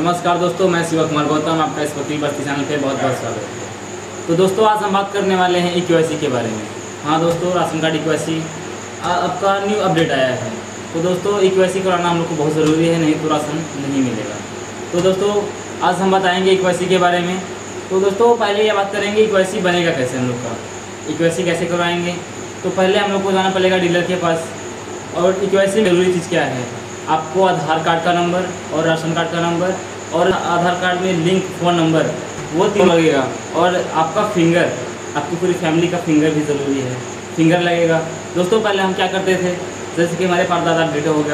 नमस्कार दोस्तों, मैं शिव कुमार गौतम, आपका इस वकील बस्ती चैनल पे बहुत बहुत स्वागत है। तो दोस्तों, आज हम बात करने वाले हैं EKYC के बारे में। हाँ दोस्तों, राशन कार्ड EKYC आपका न्यू अपडेट आया है। तो दोस्तों, EKYC कराना हम लोग को बहुत ज़रूरी है, नहीं तो राशन नहीं मिलेगा। तो दोस्तों, आज हम बताएंगे EKYC के बारे में। तो दोस्तों, पहले ये बात करेंगे EKYC बनेगा कैसे हम लोग का, EKYC कैसे करवाएंगे। तो पहले हम लोग को जाना पड़ेगा डीलर के पास। और EKYC में ज़रूरी चीज़ क्या है, आपको आधार कार्ड का नंबर और राशन कार्ड का नंबर और आधार कार्ड में लिंक फ़ोन नंबर वो तीन लगेगा। और आपका फिंगर, आपकी पूरी फैमिली का फिंगर भी ज़रूरी है, फिंगर लगेगा। दोस्तों, पहले हम क्या करते थे, जैसे कि हमारे परदादा डेट हो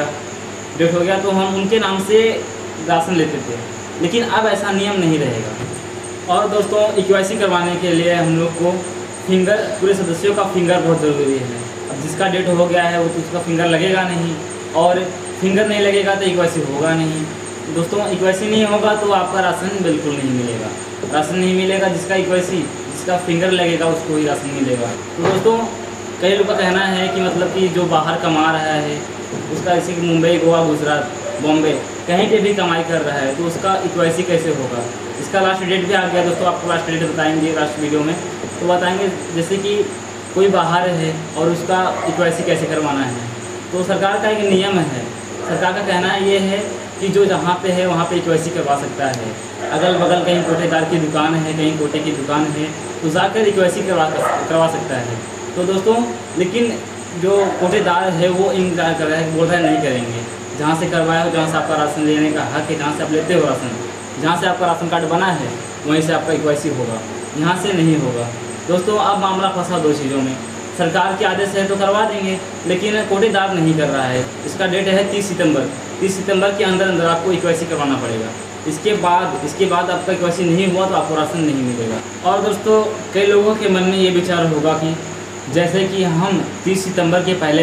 गया तो हम उनके नाम से राशन लेते थे, लेकिन अब ऐसा नियम नहीं रहेगा। और दोस्तों, EKYC करवाने के लिए हम लोग को फिंगर, पूरे सदस्यों का फिंगर बहुत ज़रूरी है। अब जिसका डेट हो गया है वो तो उसका फिंगर लगेगा नहीं, और फिंगर नहीं लगेगा तो EKYC होगा नहीं। दोस्तों, EKYC नहीं होगा तो आपका राशन बिल्कुल नहीं मिलेगा। राशन नहीं मिलेगा, जिसका EKYC, जिसका फिंगर लगेगा उसको ही राशन मिलेगा। तो दोस्तों, कई लोग का कहना है कि मतलब कि जो बाहर कमा रहा है उसका, जैसे कि मुंबई, गोवा, गुजरात, बॉम्बे, कहीं पे भी कमाई कर रहा है तो उसका EKYC कैसे होगा। इसका लास्ट डेट भी आ गया दोस्तों, आपको लास्ट डेट बताएंगे लास्ट वीडियो में। तो बताएंगे जैसे कि कोई बाहर है और उसका EKYC कैसे करवाना है। तो सरकार का एक नियम है, सरकार का कहना ये है कि जो जहाँ पे है वहाँ पे EKYC करवा सकता है। अगल बगल कहीं कोटेदार की दुकान है, कहीं कोटे की दुकान है, तो जाकर EKYC करवा सकता है। तो दोस्तों, लेकिन जो कोटेदार है वो इनकार कर रहा है, बोल रहा है नहीं करेंगे। जहाँ से करवाया हो, जहाँ से आपका राशन लेने का हक है, जहाँ से आप लेते हो राशन, जहाँ से आपका राशन कार्ड बना है वहीं से आपका EKYC होगा, यहाँ से नहीं होगा। दोस्तों, अब मामला फंसा दो चीज़ों में। सरकार के आदेश है तो करवा देंगे, लेकिन कोटेदार नहीं कर रहा है। इसका डेट है 30 सितंबर। 30 सितंबर के अंदर आपको EKYC करवाना पड़ेगा। इसके बाद आपका EKYC नहीं हुआ तो आपको राशन नहीं मिलेगा। और दोस्तों, कई लोगों के मन में ये विचार होगा कि जैसे कि हम 30 सितंबर के पहले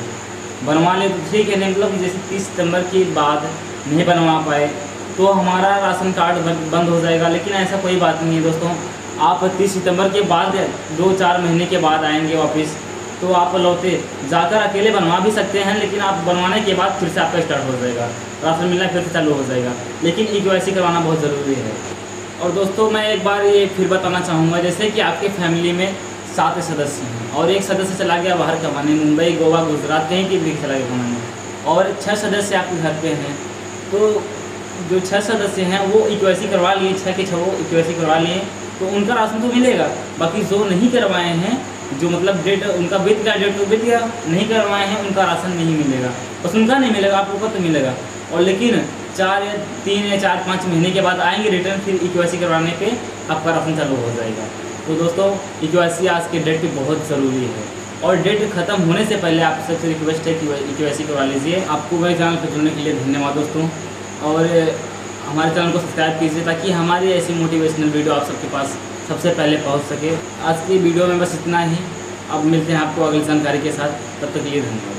बनवा लें तो ठीक है, नहीं मतलब कि जैसे 30 सितंबर के बाद नहीं बनवा पाए तो हमारा राशन कार्ड बंद हो जाएगा। लेकिन ऐसा कोई बात नहीं है दोस्तों। आप 30 सितंबर के बाद 2-4 महीने के बाद आएंगे वापस, तो आप लौटे जाकर अकेले बनवा भी सकते हैं, लेकिन आप बनवाने के बाद फिर से आपका स्टार्ट हो जाएगा, राशन मिलना फिर से चालू हो जाएगा। लेकिन EKYC करवाना बहुत ज़रूरी है। और दोस्तों, मैं एक बार ये फिर बताना चाहूँगा, जैसे कि आपके फैमिली में 7 सदस्य हैं और एक सदस्य चला गया बाहर कमाने, मुंबई, गोवा, गुजरात, कहीं की भी चला गया कमाने, और 6 सदस्य आपके घर पे हैं। तो जो 6 सदस्य हैं वो EKYC करवा लिए, 6 के 6 वो EKYC करवा लिए, तो उनका राशन तो मिलेगा। बाकी जो नहीं करवाए हैं, जो मतलब डेट उनका बीत गया, डेट तो बीत गया, नहीं करवाए हैं, उनका राशन नहीं मिलेगा। बस उनका नहीं मिलेगा, आप लोग का तो मिलेगा। और लेकिन 3 या 4-5 महीने के बाद आएंगे रिटर्न, फिर EKYC करवाने पे आपका राशन चालू हो जाएगा। तो दोस्तों, EKYC आज के डेट पे बहुत ज़रूरी है। और डेट ख़त्म होने से पहले आप सबसे रिक्वेस्ट है कि EKYC करवा लीजिए। आपको मेरे चैनल पर जुड़ने के लिए धन्यवाद दोस्तों। और हमारे चैनल को सब्सक्राइब कीजिए ताकि हमारी ऐसी मोटिवेशनल वीडियो आप सबके पास सबसे पहले पहुंच सके। आज की वीडियो में बस इतना ही। अब मिलते हैं आपको अगली जानकारी के साथ, तब तक के लिए धन्यवाद।